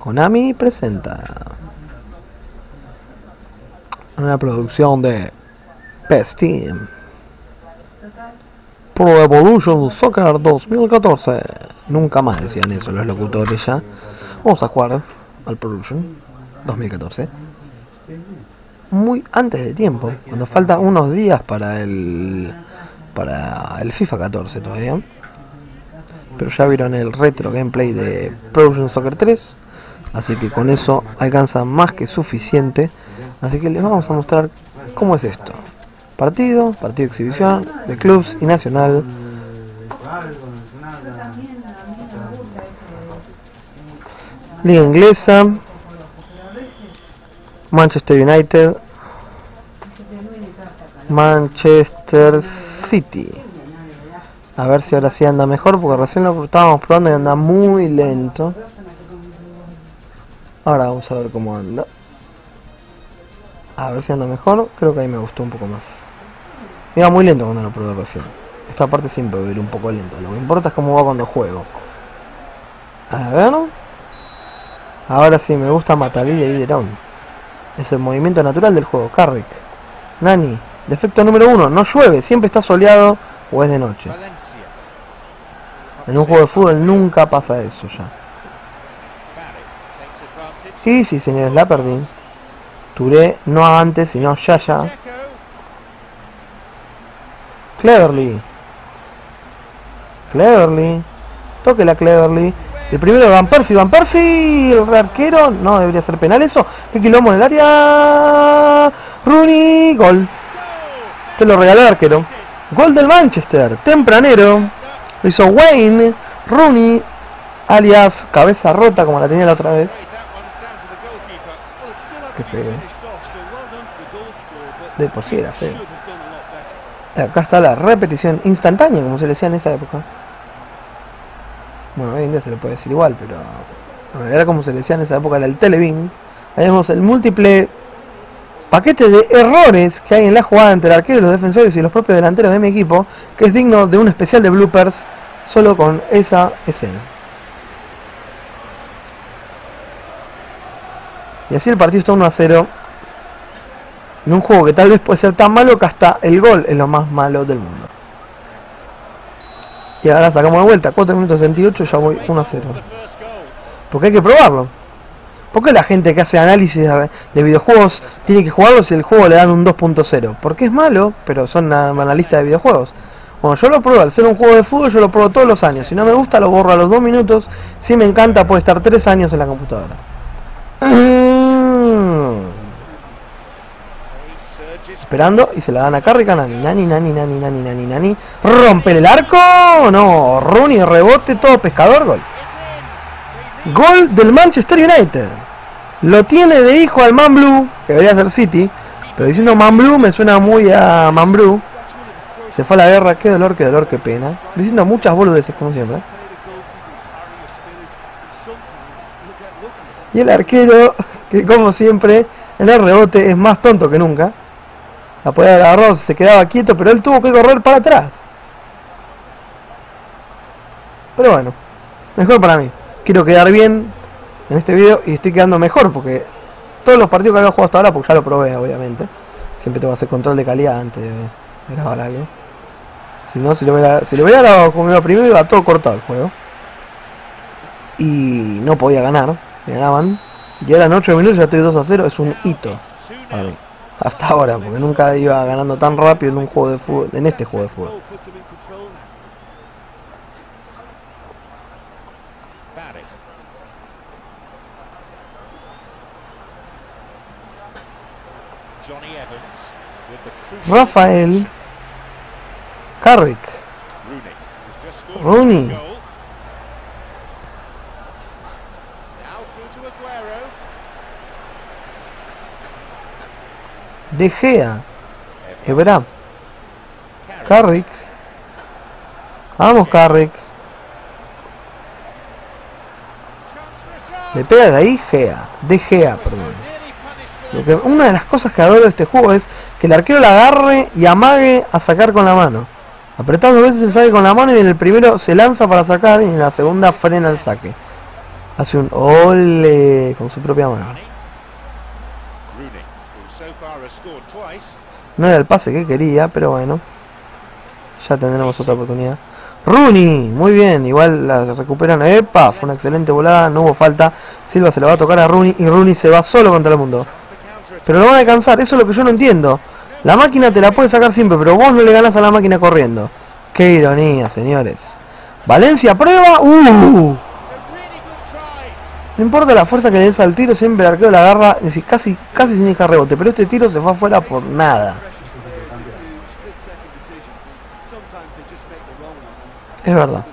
Konami presenta una producción de PES Team Pro Evolution Soccer 2014. Nunca más decían eso los locutores ya. Vamos a jugar al Pro Evolution 2014 muy antes de tiempo, cuando faltan unos días para el FIFA 14 todavía. Pero ya vieron el retro gameplay de Pro Evolution Soccer 3, así que con eso alcanza más que suficiente. Así que les vamos a mostrar cómo es esto: partido de exhibición de clubs y nacional. Liga inglesa, Manchester United, Manchester City. A ver si ahora sí anda mejor, porque recién lo estábamos probando y anda muy lento. Ahora vamos a ver cómo anda. A ver si anda mejor. Creo que ahí me gustó un poco más. Iba muy lento cuando lo probé recién. Esta parte siempre va a ir un poco lento. Lo que importa es cómo va cuando juego. A ver. Ahora sí, me gusta Matalí y Iderón. Es el movimiento natural del juego. Carrick. Nani. Defecto número 1. No llueve. Siempre está soleado o es de noche. En un juego de fútbol nunca pasa eso ya. Sí, señores, la perdí. Touré, no antes, sino ya. Cleverly. Toque la Cleverly. El primero de Van Persie. El arquero. No debería ser penal eso. Qué quilombo en el área. Rooney. Gol. Te lo regaló el arquero. Gol del Manchester. Tempranero. Lo hizo Wayne Rooney, alias cabeza rota, como la tenía la otra vez. Qué feo. De por sí era feo. Acá está la repetición instantánea, como se le decía en esa época. Bueno, hoy en día se le puede decir igual, pero era como se le decía en esa época, era el Televín. Ahí vemos el múltiple paquete de errores que hay en la jugada entre el arquero, los defensores y los propios delanteros de mi equipo, que es digno de un especial de bloopers solo con esa escena. Y así el partido está 1-0 en un juego que tal vez puede ser tan malo que hasta el gol es lo más malo del mundo. Y ahora sacamos de vuelta, 4 minutos 68, ya voy 1-0. Porque hay que probarlo. ¿Por qué la gente que hace análisis de videojuegos tiene que jugarlo si el juego le dan un 2.0? Porque es malo, pero son analistas de videojuegos. Bueno, yo lo pruebo, al ser un juego de fútbol yo lo pruebo todos los años. Si no me gusta lo borro a los 2 minutos. Si me encanta puede estar 3 años en la computadora. Esperando y se la dan a Carrick. Nani. Rompe el arco. No, Rooney, rebote, todo pescador, gol. Gol del Manchester United. Lo tiene de hijo al Man Blue, que debería ser City, pero diciendo Man Blue me suena muy a Man Blue. Se fue a la guerra, qué dolor, qué pena. Diciendo muchas boludeces como siempre. Y el arquero, que como siempre, en el rebote es más tonto que nunca. La podía haber agarrado, se quedaba quieto, pero él tuvo que correr para atrás. Pero bueno, mejor para mí. Quiero quedar bien en este video y estoy quedando mejor porque todos los partidos que había jugado hasta ahora, porque ya lo probé obviamente, siempre tengo que hacer control de calidad antes de grabar algo. Si no, si lo hubiera grabado como iba primero, iba todo cortado el juego y no podía ganar, me ganaban. Y ahora en 8 minutos ya estoy 2-0, es un hito para mí hasta ahora, porque nunca iba ganando tan rápido en un juego de fútbol, en este juego de fútbol. Rafael Carrick, Rooney, De Gea, Ebra, Carrick, vamos Carrick, le pega de ahí De Gea, perdón. Una de las cosas que adoro de este juego es que el arquero la agarre y amague a sacar con la mano. Apretando 2 veces el saque con la mano y en el primero se lanza para sacar y en la segunda frena el saque. Hace un ole con su propia mano. No era el pase que quería, pero bueno. Ya tendremos otra oportunidad. Rooney, muy bien, igual la recuperan. Epa, fue una excelente volada, no hubo falta. Silva se la va a tocar a Rooney y Rooney se va solo contra el mundo. Pero lo van a alcanzar, eso es lo que yo no entiendo. La máquina te la puede sacar siempre, pero vos no le ganás a la máquina corriendo. Qué ironía, señores. Valencia, prueba. No importa la fuerza que le des al tiro, siempre el arquero la agarra casi sin dejar rebote. Pero este tiro se fue afuera por nada. Es verdad.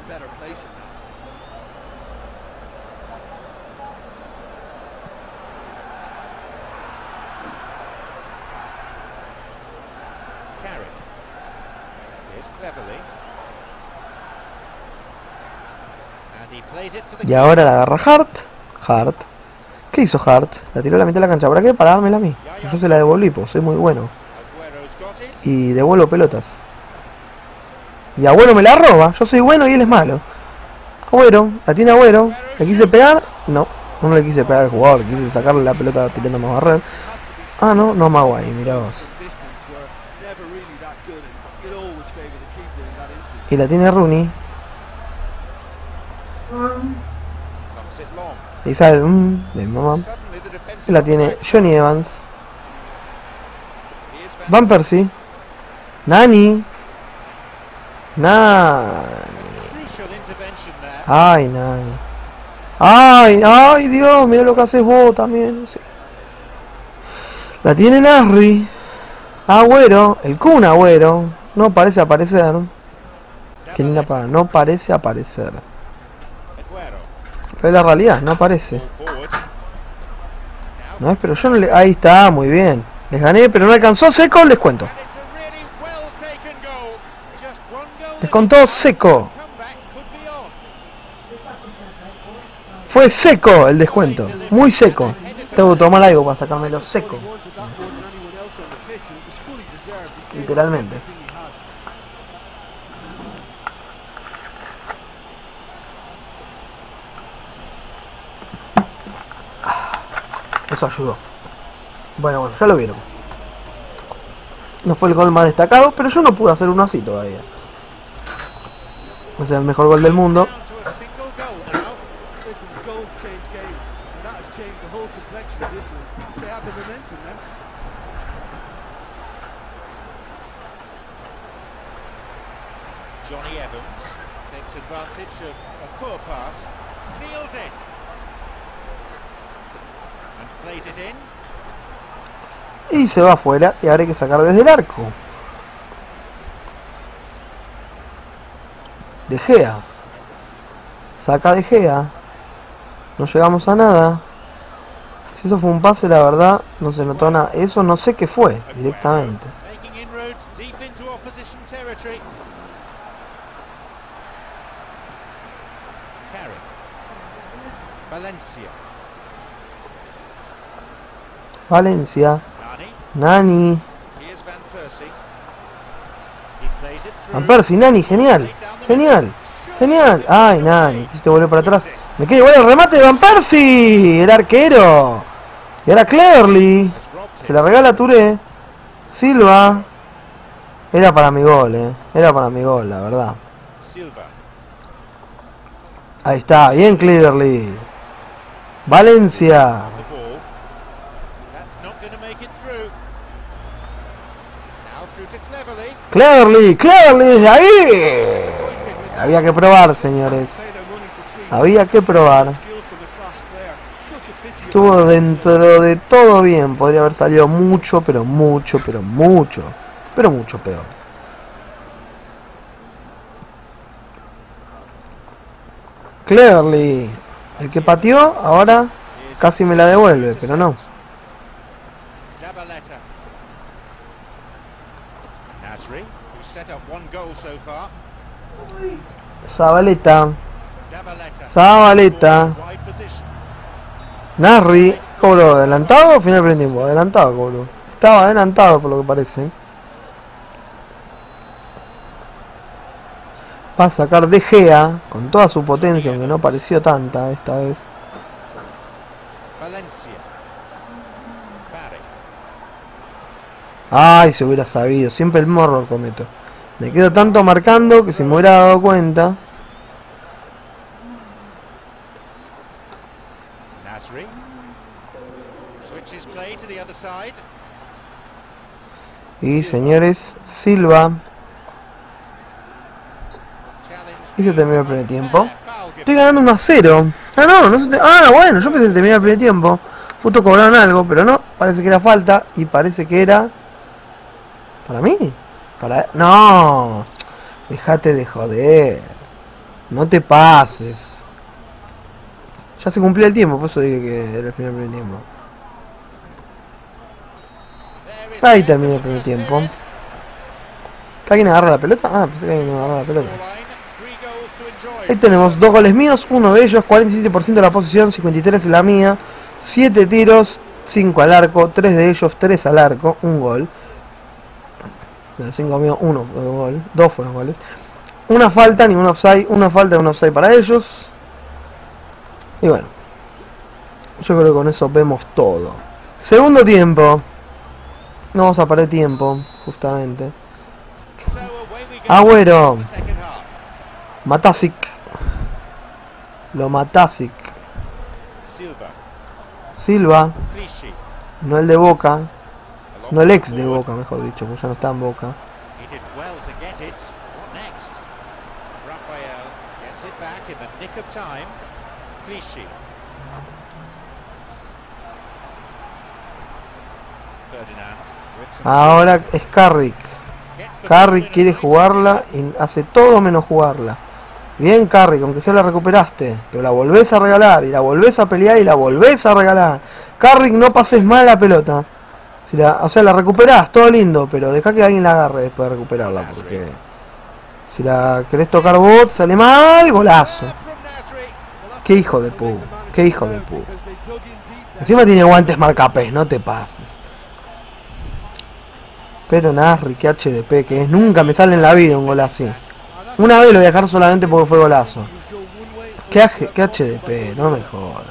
Y ahora la agarra Hart. ¿Qué hizo Hart? La tiró a la mitad de la cancha. ¿Para qué? Para dármela a mí. Yo se la devolví, pues soy muy bueno. Y devuelvo pelotas. Y Agüero me la roba. Yo soy bueno y él es malo. Agüero, la tiene Agüero. ¿Le quise pegar? No le quise pegar al jugador. Quise sacarle la pelota tirando más barrer. Ah, no Maguire, mirá vos. Y la tiene Rooney. Y sale de mamá. Y la tiene Johnny Evans. Van Persie. Nani. Ay, Nani. Ay, Dios, mira lo que haces vos también. Sí. La tiene Nasri. Agüero, el Kun Agüero. No parece aparecer. No parece aparecer. Pero la realidad, no aparece. No, pero yo no le... Ahí está, muy bien. Les gané, pero no alcanzó. Seco, les cuento. Descontó Seco. Fue seco el descuento. Muy seco. Tengo que tomar algo para sacármelo seco. Literalmente. Eso ayudó. Bueno, ya lo vieron. No fue el gol más destacado, pero yo no pude hacer uno así todavía. O sea, el mejor gol del mundo. Johnny Evans takes advantage of a poor pass, steals it, and plays it in. Y se va afuera y ahora hay que sacar desde el arco. De Gea. Saca de Gea. No llegamos a nada. Si eso fue un pase, la verdad, no se notó nada. Eso no sé qué fue, directamente. Valencia. Nani. Van Persie, Nani, genial. Genial. Ay, Nani, quisiste volver para atrás. Me queda igual el remate de Van Persie, el arquero. Y ahora Cleverly. Se la regala a Touré. Silva. Era para mi gol, Era para mi gol, la verdad. Ahí está, bien Cleverly. Valencia. Cleverly desde ahí. Había que probar, señores. Había que probar. Estuvo dentro de todo bien. Podría haber salido mucho peor. Cleverly, el que pateó, ahora casi me la devuelve, pero no. Zabaleta. Nasri, cobró adelantado o final del tiempo. Adelantado cobró. Estaba adelantado por lo que parece. Va a sacar De Gea con toda su potencia, aunque no pareció tanta esta vez. Valencia. Barry. Ay, si hubiera sabido. Siempre el mismo error cometo. Me quedo tanto marcando que si me hubiera dado cuenta. Nasri. Switches play to the other side. Y señores, Silva. Y se terminó el primer tiempo. Estoy ganando 1-0. Ah, no, no se ah, bueno, yo pensé que se terminó el primer tiempo. Justo cobraron algo, pero no. Parece que era falta. Y parece que era... ¿Para mí? No. Déjate de joder. No te pases. Ya se cumplió el tiempo, por eso dije que era el final del primer tiempo. Ahí terminó el primer tiempo. ¿Alguien agarra la pelota? Ah, pensé que alguien agarra la pelota. Ahí tenemos 2 goles míos, uno de ellos, 47% de la posesión, 53% la mía, 7 tiros, 5 al arco, 3 de ellos, 3 al arco, un gol. De 5 míos, 1 fue un gol, 2 fueron goles. Una falta, ningún offside, una falta, un offside para ellos. Y bueno, yo creo que con eso vemos todo. Segundo tiempo. No vamos a perder tiempo, justamente. Agüero. Matasic. Lo Matasic. Silva. No el de Boca. No el ex de Boca, mejor dicho, porque ya no está en Boca. Ahora es Carrick. Carrick quiere jugarla y hace todo menos jugarla. Bien, Carrick, aunque sea la recuperaste, pero la volvés a regalar, y la volvés a pelear, y la volvés a regalar. Carrick, no pases mal la pelota. Si o sea, la recuperás, todo lindo, pero deja que alguien la agarre después de recuperarla, porque si la querés tocar vos, sale mal, golazo. Qué hijo de pu, qué hijo de pu. Encima tiene guantes marcapés, no te pases. Pero Nasri, qué HDP que es, nunca me sale en la vida un gol así. Una vez lo voy a dejar solamente porque fue golazo. Qué HDP, no me jodas.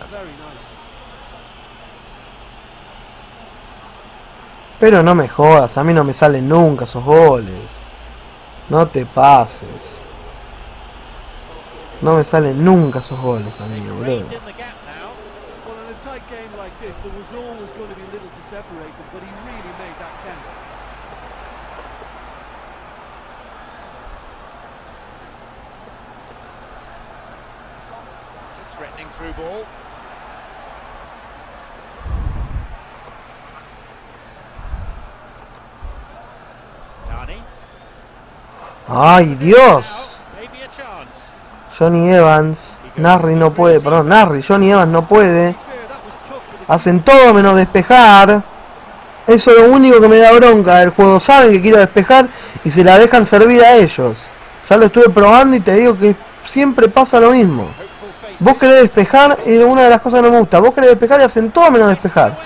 Pero no me jodas, a mí no me salen nunca esos goles. No te pases. No me salen nunca esos goles, amigo, boludo. ¡Ay, Dios! Johnny Evans. Nasri no puede, perdón, Johnny Evans no puede. Hacen todo menos despejar. Eso es lo único que me da bronca del juego. Saben que quiero despejar y se la dejan servir a ellos. Ya lo estuve probando y te digo que siempre pasa lo mismo. Vos querés despejar y una de las cosas que no me gusta. Vos querés despejar y hacen todo menos despejar.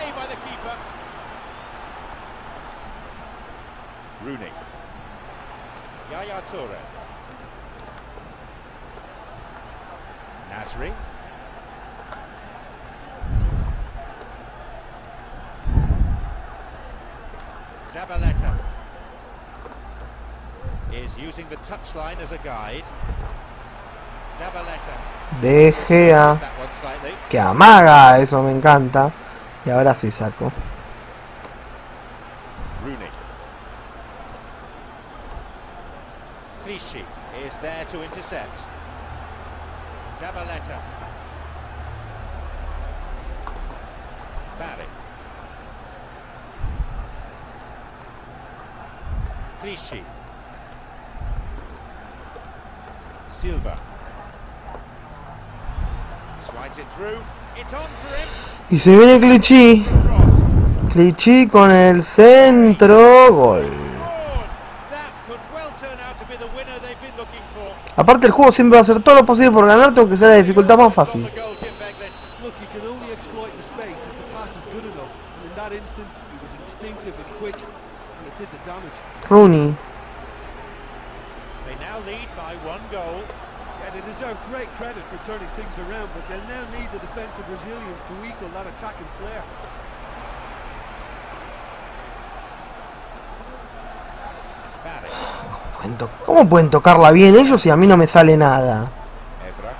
Nasri. Zabaleta is using the touchline as a guide. Zabaleta. De Gea. Que amaga, eso me encanta. Y ahora sí saco. Rooney. Clichy is there to intercept. Zabaleta. Barry. Clichy. Silva. Slides it through. It's on for him. Y se viene Clichy. Clichy con el centro. Gol. Aparte el juego siempre va a hacer todo lo posible por ganarte, aunque sea la dificultad más fácil. They Rooney. now lead by 1 goal. Yeah, they deserve great credit for turning things around, but they'll now need the defensive resilience to equal that attacking flair. ¿Cómo pueden tocarla bien ellos y a mí no me sale nada? Evra.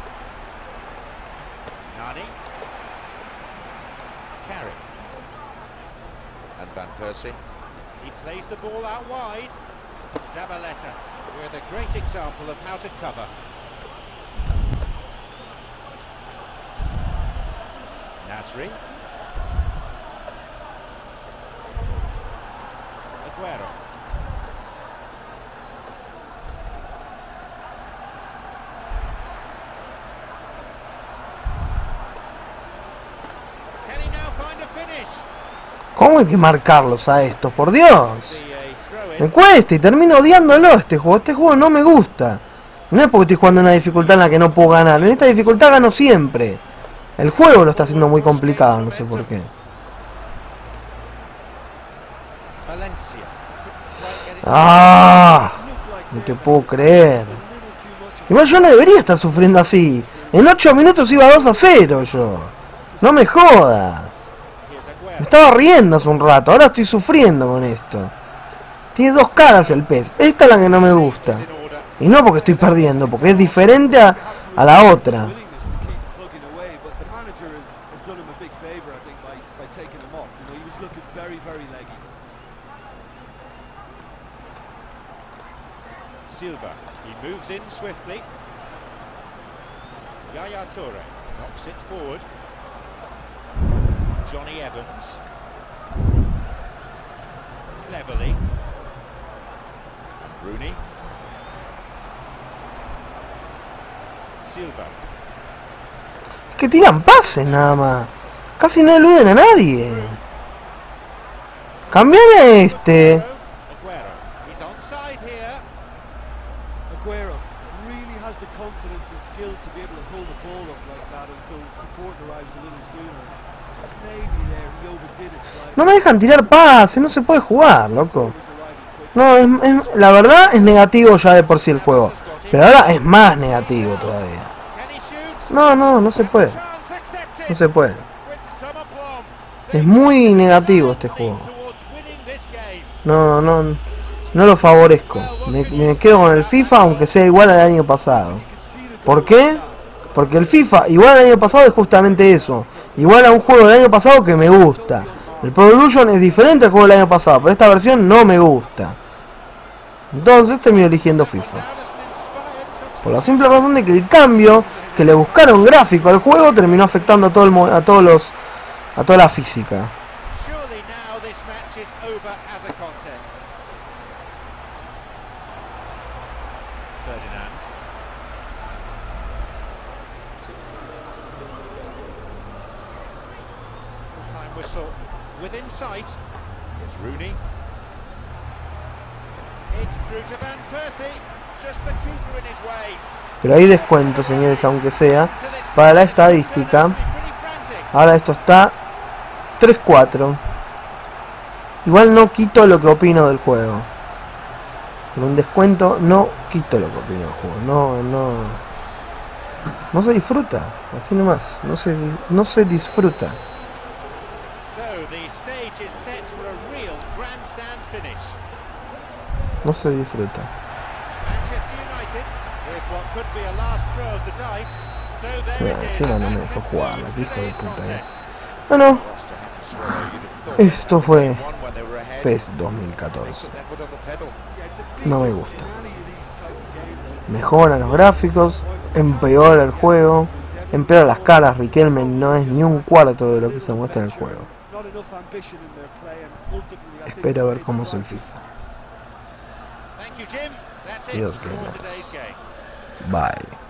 Nani. Carrick. And Van Persie. He plays the ball out wide. Zabaleta with a great example of how to cover. Nasri. Aguero. Can he now find a finish? ¿Cómo hay que marcarlos a estos? Por Dios. Me cuesta y termino odiándolo este juego. Este juego no me gusta. No es porque estoy jugando en una dificultad en la que no puedo ganar. En esta dificultad gano siempre. El juego lo está haciendo muy complicado, no sé por qué. ¡Ah! No te puedo creer. Igual yo no debería estar sufriendo así. En 8 minutos iba 2-0 yo. No me jodas. Me estaba riendo hace un rato. Ahora estoy sufriendo con esto. Tiene dos caras el pez. Esta es la que no me gusta. Y no porque estoy perdiendo, porque es diferente a la otra. Silva, he moves in swiftly. Yaya Toure knocks it forward. Johnny Evans. Cleverly. And Rooney. Silva. Que tiran pases nada más. Casi no eluden a nadie. Cambiame este. Aguero. He's onside here. Aguero really has the confidence and skill to be able to hold the ball up like that until support arrives a little sooner. Just maybe there he overdid it slightly. No me dejan tirar pases, no se puede jugar, loco. No, la verdad es negativo ya de por sí el juego. Pero ahora es más negativo todavía. No se puede. No se puede. Es muy negativo este juego. No lo favorezco. Me quedo con el FIFA aunque sea igual al año pasado. ¿Por qué? Porque el FIFA igual al año pasado es justamente eso. Igual a un juego del año pasado que me gusta. El Pro Evolution es diferente al juego del año pasado, pero esta versión no me gusta. Entonces termino eligiendo FIFA. Por la simple razón de que el cambio que le buscaron gráfico al juego terminó afectando a toda la física. Within sight is Rooney. It's through to Van Persie. Just the keeper in his way. Pero hay descuento, señores, aunque sea para la estadística. Ahora esto está 3-4. Igual no quito lo que opino del juego. Con un descuento no quito lo que opino del juego. No se disfruta. Así nomás. No se disfruta. No se disfruta. Encima no me dejó jugar, hijo de puta. Bueno, esto fue PES 2014. No me gusta. Mejoran los gráficos, empeora el juego, empeora las caras. Riquelme no es ni un cuarto de lo que se muestra en el juego. Espero ver cómo es el FIFA. Dios, que no. Bye.